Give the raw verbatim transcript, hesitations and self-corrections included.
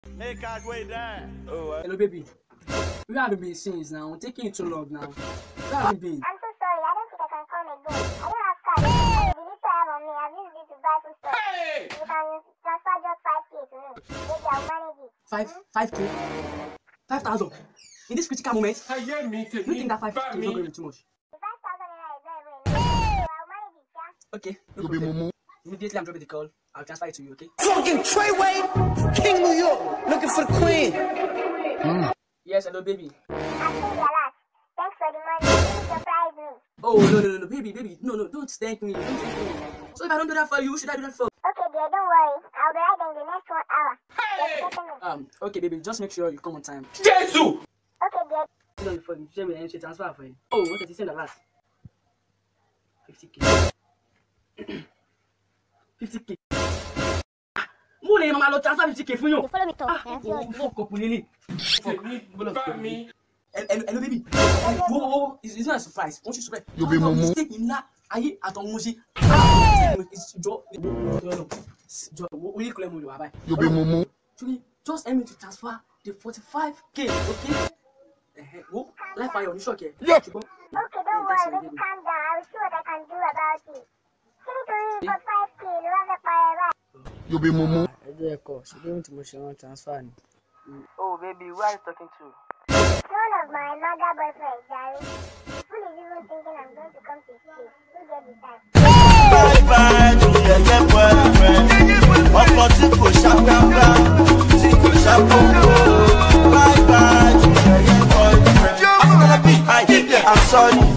Hey, can't wait there. Oh, hello, baby. We haven't been since now. I'm taking you too long now. We haven't been. I'm so sorry. I don't think I can come again. I don't have cash. The little I have on me, I've used it to buy some stuff. Hey! You can transfer just five K to me. Maybe I'll manage it. Five, five K? Five thousand? In this critical moment? I hear me. Do you think that five K is not going to be too much? The five thousand naira is not even enough. So I'll manage it, yeah? Okay, no problem. Immediately I'm dropping the call. I'll transfer it to you, okay? Fucking Treyway, King New York, looking for the queen. Mm. Yes, hello, baby. I think you're last. Thanks for the money. You surprised me. Oh, no, no, no, no, baby, baby. No, no, don't thank me. Don't thank me. So if I don't do that for you, who should I do that for? Okay, dear, don't worry. I'll be right there in the next one hour. Hey! Um, okay, baby, just make sure you come on time. Jesus! Okay, dear. Hold on the phone. Share me and transfer for you. Oh, what did you send the last? fifty K. fifty K. Money, mama, I'll transfer fifty K for you. You follow me, talk. Ah, oh, fuck up, Lily. Fuck me. Hello, hello, baby. Whoa, whoa, whoa. It's, it's not a surprise. Won't you surprise? You'll be Momo. Mistake in that. Aye, at Omuji. It's Joe. Joe, will you claim you are by? You'll be Momo. Just aim me to transfer the forty-five K, okay? Whoa, life fire on the shock here. Yeah. Okay, don't worry, baby, calm down. I will see what I can do about it. Send it to me for five K. You have a fire, right? You'll be Momo. I do a call. She gave me to motion transfer. Oh, baby, who are you talking to? One of my mother boyfriends, Jerry. Who is even thinking I'm going to come to his place? Who get the time? Bye bye to your boyfriend. What for Tico Shakamba? Tico Shakamba. Bye bye to your boyfriend. I'm sorry.